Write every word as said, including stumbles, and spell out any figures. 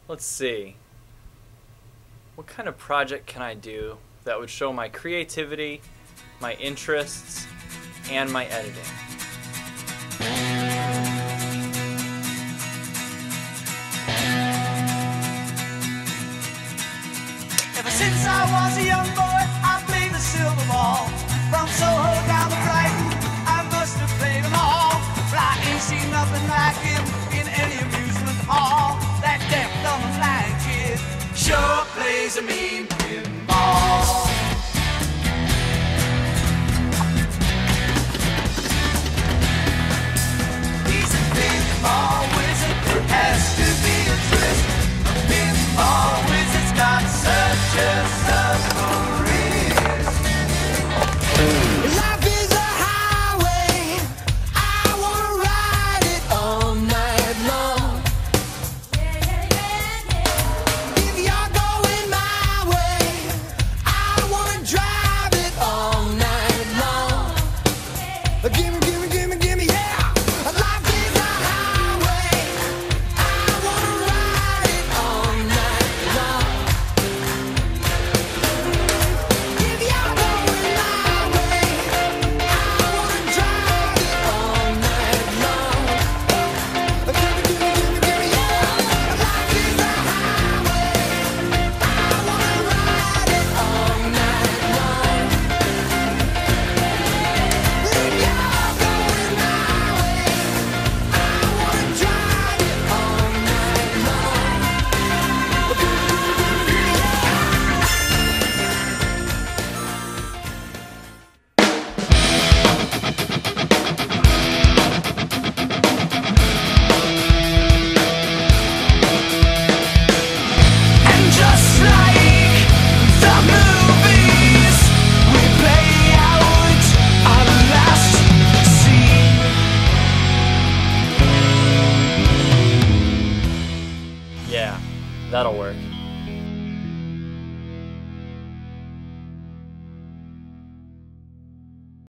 let's see. What kind of project can I do that would show my creativity, my interests, and my editing? Ever since I was a young boy, I played the silver ball. From Soho down to Brighton, I must have played them all. But I ain't seen nothing like him in any amusement hall. That deaf, dumb, and blind kid sure plays a mean pinball. He's a pinball wizard, has to be a twist. A pinball wizard's got such a submarine. Life is a highway, I wanna ride it all night long. If you're going my way, I wanna drive it all night long. Gimme, gimme, gimme, gimme, yeah. Life is a highway, I wanna ride it all night long. If you're going my way, I wanna drive it all night long. Gimme, gimme, gimme, gimme, yeah. Life is a highway, I wanna ride it all night long. If you're going my way, I wanna drive it all night long. And just like the movies, we play out our last scene. Yeah, that'll work.